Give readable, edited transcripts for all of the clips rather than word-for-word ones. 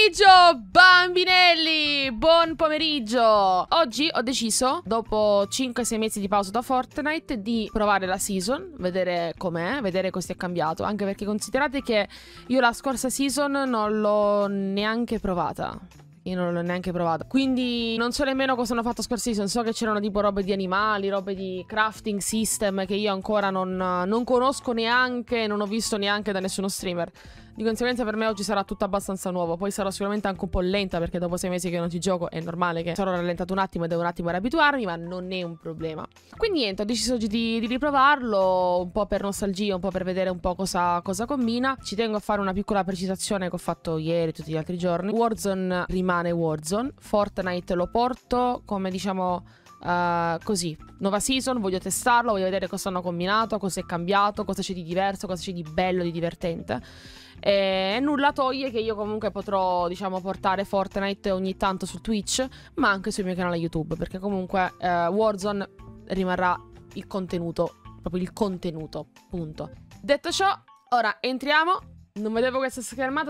pomeriggio, bambinelli! Buon pomeriggio! Oggi ho deciso, dopo 5-6 mesi di pausa da Fortnite, di provare la season, vedere com'è, vedere cosa è cambiato. Anche perché considerate che io la scorsa season non l'ho neanche provata. Io non l'ho neanche provata. Quindi non so nemmeno cosa hanno fatto scorsa season. So che c'erano tipo robe di animali, robe di crafting system che io ancora non conosco neanche, non ho visto neanche da nessuno streamer. Di conseguenza per me oggi sarà tutto abbastanza nuovo. Poi sarò sicuramente anche un po' lenta perché dopo 6 mesi che non ci gioco è normale che sarò rallentato un attimo e devo un attimo riabituarmi, ma non è un problema. Quindi niente, ho deciso oggi di riprovarlo, un po' per nostalgia, un po' per vedere un po' cosa combina. Ci tengo a fare una piccola precisazione che ho fatto ieri e tutti gli altri giorni. Warzone rimane Warzone, Fortnite lo porto come diciamo... così, nuova season, voglio testarlo, voglio vedere cosa hanno combinato, cosa è cambiato, cosa c'è di diverso, cosa c'è di bello, di divertente. E nulla toglie che io comunque potrò, diciamo, portare Fortnite ogni tanto su Twitch, ma anche sul mio canale YouTube, perché comunque Warzone rimarrà il contenuto, proprio il contenuto, punto. Detto ciò, ora entriamo. Non vedevo questa schermata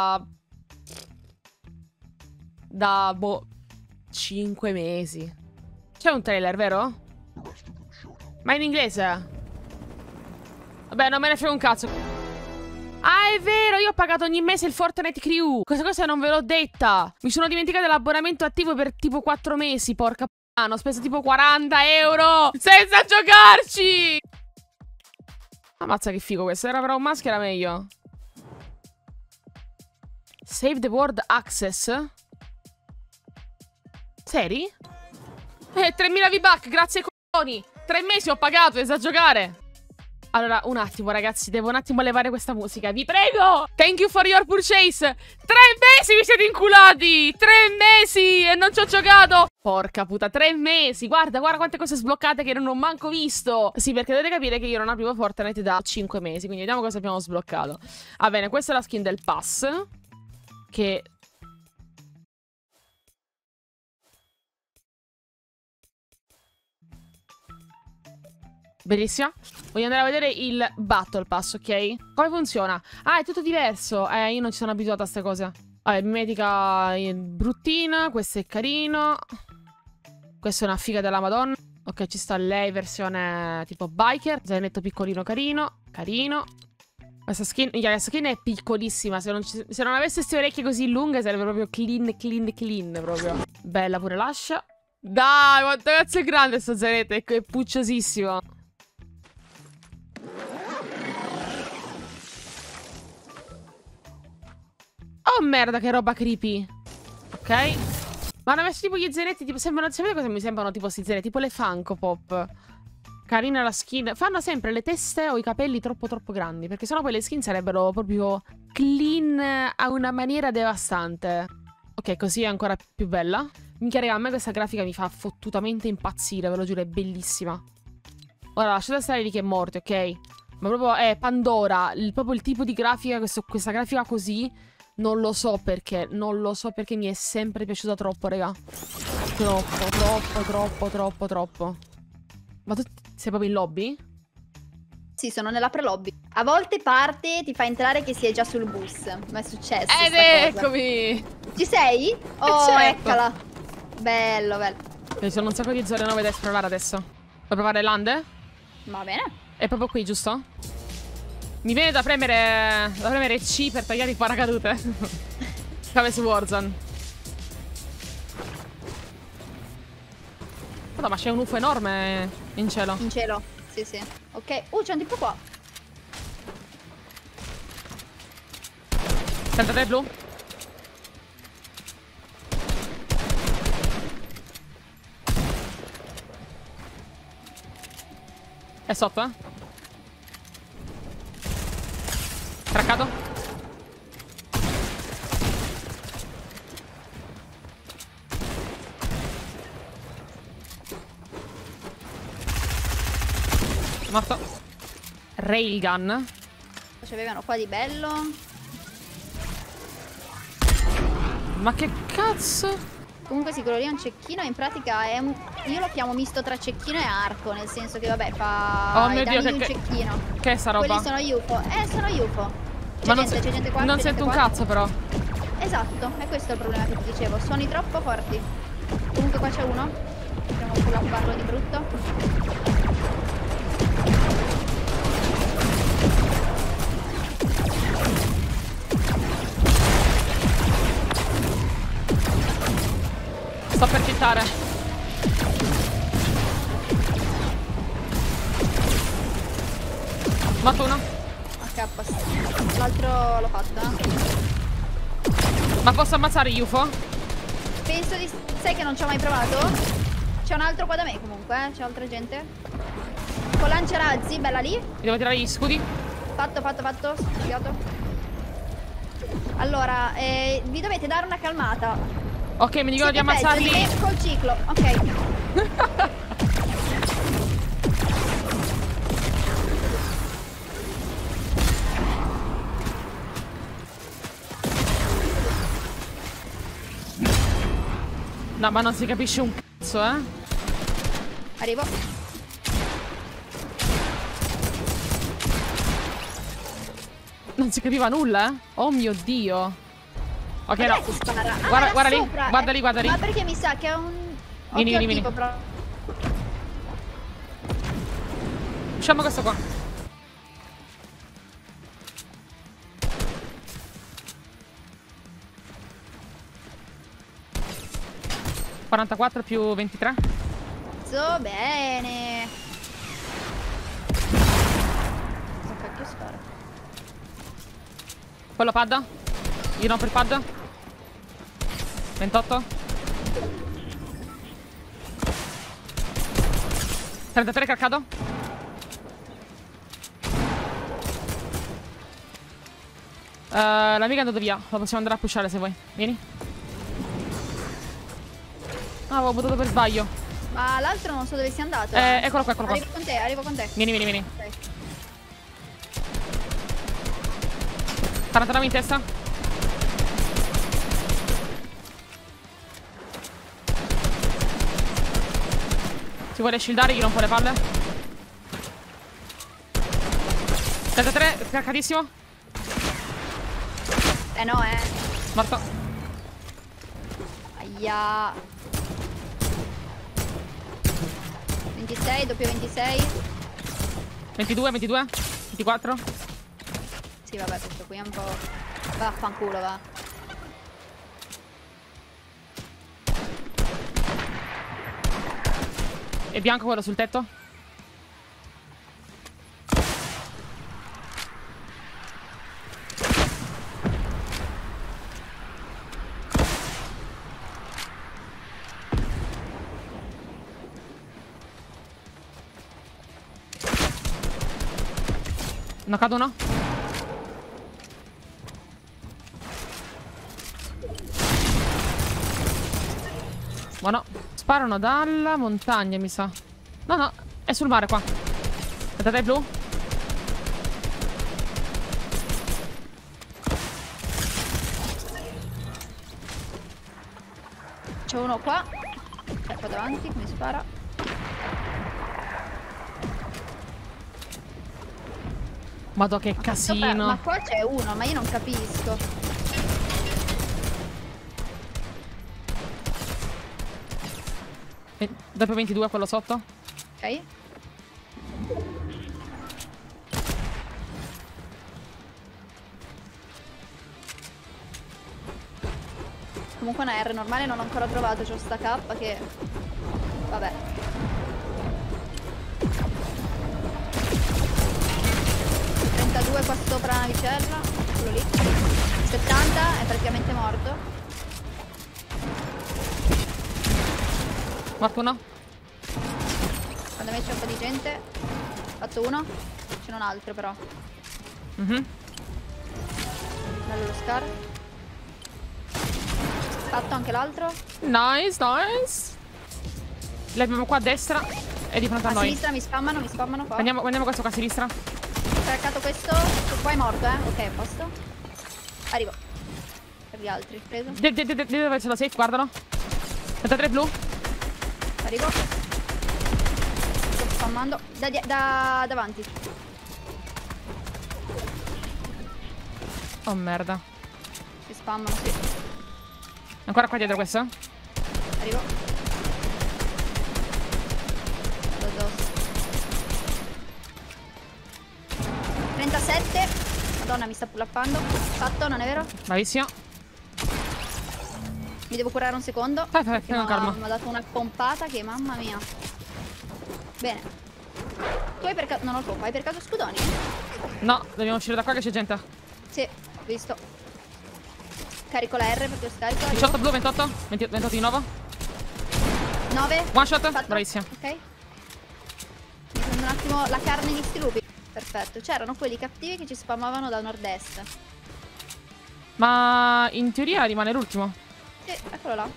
da boh, 5 mesi. C'è un trailer, vero? Ma in inglese? Vabbè, non me ne frega un cazzo. Ah, è vero, io ho pagato ogni mese il Fortnite Crew. Questa cosa non ve l'ho detta. Mi sono dimenticata l'abbonamento attivo per tipo 4 mesi, porca p***a. Ho speso tipo 40 euro senza giocarci. Ammazza che figo questo. Era però un maschio, era meglio. Save the world access. Seri? 3000 V-Buck, grazie ai coglioni. 3 mesi ho pagato, e sa giocare. Allora, un attimo ragazzi, devo un attimo levare questa musica, vi prego. Thank you for your purchase. 3 mesi vi siete inculati. 3 mesi e non ci ho giocato. Porca puta, 3 mesi. Guarda quante cose sbloccate che non ho manco visto. Sì, perché dovete capire che io non aprivo Fortnite da 5 mesi. Quindi vediamo cosa abbiamo sbloccato. Va bene, questa è la skin del pass, che... bellissima. Voglio andare a vedere il Battle Pass, ok? Come funziona? Ah, è tutto diverso. Io non ci sono abituata a queste cose. Vabbè, mimetica bruttina. Questo è carino. Questa è una figa della Madonna. Ok, ci sta lei, versione tipo biker. Zainetto piccolino carino. Carino. Questa skin è piccolissima. Se non avesse queste orecchie così lunghe sarebbe proprio clean proprio. Bella pure l'ascia. Dai, quanto cazzo è grande sto zainetto. È pucciosissimo. Oh merda, che roba creepy. Ok. Ma hanno messo tipo gli zainetti tipo sembrano... sapete cosa mi sembrano tipo sti zainetti? Tipo le Funko Pop. Carina la skin. Fanno sempre le teste o i capelli troppo grandi, perché sennò poi le skin sarebbero proprio clean a una maniera devastante. Ok, così è ancora più bella. Minchia raga, a me questa grafica mi fa fottutamente impazzire, ve lo giuro, è bellissima. Ora lasciate stare lì che è morto, ok? Ma proprio è Pandora, proprio il tipo di grafica, questa grafica così, non lo so perché mi è sempre piaciuta troppo, raga. Troppo. Ma tu sei proprio in lobby? Sì, sono nella pre-lobby. A volte parte, ti fa entrare che si è già sul bus. Ma è successo Ed eccomi! Ci sei? Oh, certo. Eccola. Bello. Ci sono un sacco di zone nuove da esplorare adesso. Vuoi provare Lande? Va bene. È proprio qui, giusto? Mi viene da premere C per tagliare i paracadute. Come su Warzone. Guarda, ma c'è un UFO enorme in cielo. In cielo, sì. Ok. C'è un tipo qua. 33 blu. È sotto, eh? Traccato. Morto. Railgun. Ci avevano qua di bello. Ma che cazzo? Comunque sì, quello lì è un cecchino. In pratica è un... io lo chiamo misto tra cecchino e arco. Nel senso che vabbè fa... oh mio Dio, un cecchino. Che è sta roba? Quelli sono UFO. Sono UFO. Ma C'è gente qua. non sento un cazzo però. esatto, è questo il problema che ti dicevo. Suoni troppo forti. Comunque qua c'è uno. Andiamo a pull-upparlo di brutto. Sto per cittare. Matto uno. Ok, l'altro l'ho fatto, Ma posso ammazzare UFO? Penso di... Sai che non ci ho mai provato? C'è un altro qua da me comunque, c'è altra gente. Con lanciarazzi, bella lì. Mi devo tirare gli scudi. Fatto, studiato. Allora, vi dovete dare una calmata. Ok, mi dicono di ammazzarli. Col ciclo, ok. No, ma non si capisce un cazzo, eh. Arrivo. Non si capiva nulla, eh. Oh mio Dio. Ok, no. Spara. Guarda lì, sopra, guarda lì. Ma perché mi sa che è un... Vieni. Tipo, però... Usciamo questo qua. (44 più 23). So bene. Che cacchio spara? Quello pad. Io no per pad. 28. 33 caccato. L'amica è andata via. Lo possiamo andare a pushare se vuoi. Vieni. Ah, avevo buttato per sbaglio. Ma l'altro non so dove sia andato. Eccolo qua. Arrivo con te. Vieni. Okay. 49 in testa. Si vuole shieldare, gli rompo le palle. 33, caricatissimo. No, Morto. Aia. 26, doppio 26. 22, 24. Sì, vabbè, questo qui è un po'... Vaffanculo, va. E bianco quello sul tetto. Knockato uno. Buono. Sparano dalla montagna, mi sa. No, è sul mare qua. Aspettate, blu. C'è uno qua. C'è qua davanti, mi spara. Madò che casino. Ma qua c'è uno, ma io non capisco. Dopo 22 quello sotto. Ok. Comunque una R normale non ho ancora trovato, c'ho sta K che... Vabbè. Qua sopra la navicella, quello lì. 70, è praticamente morto. Morto uno. Quando me c'è un po' di gente. Fatto uno. C'è un altro però. Bello lo scar. Fatto anche l'altro. Nice. L'abbiamo qua a destra e di fronte a noi. A sinistra mi spammano qua. Andiamo questo qua a sinistra. Craccato questo. Qua è morto, Ok, a posto. Arrivo. Per gli altri. Preso. Devi verso la safe, guardalo. 33 blu. Arrivo. Sto spammando. Da davanti. Oh merda. Si spammano, sì. Ancora qua dietro questo? Arrivo. Vado addosso. 37. Madonna, mi sta pullappando. Fatto, non è vero? Bravissimo. Mi devo curare un secondo. Fai, con calma. Mi ha dato una pompata che, mamma mia. Bene. Tu hai per caso... Non ho troppo. Hai per caso scudoni? No, dobbiamo uscire da qua che c'è gente. Sì, ho visto. Carico la R perché scarico. 18 blu, 28. 28 di nuovo. 9. One shot. Fatto. Bravissimo. Ok. Mi prendo un attimo la carne di sti lupi. Perfetto. C'erano quelli cattivi che ci spammavano da nord-est. Ma in teoria rimane l'ultimo. Sì, eccolo là.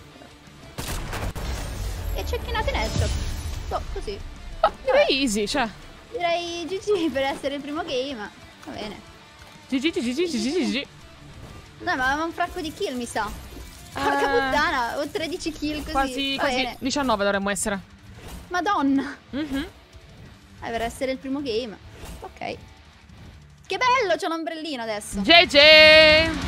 E cecchinate in headshot. Boh, così. Oh, easy, cioè. Direi GG per essere il primo game. Va bene. GG. No, ma aveva un fracco di kill, mi sa. Porca puttana, ho 13 kill così. Quasi 19 dovremmo essere. Madonna. Per essere il primo game. Ok. Che bello, c'è un ombrellino adesso. GG.